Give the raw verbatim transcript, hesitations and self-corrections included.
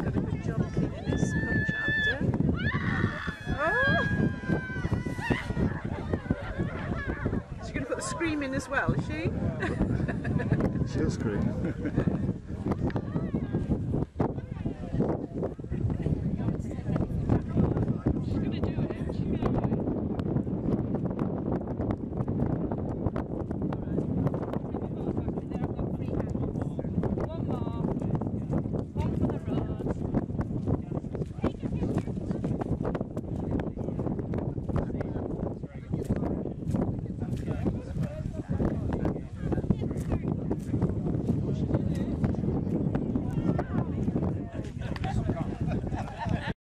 got a good job cleaning this punch after. Oh! She's going to put the scream in as well, is she? She'll scream.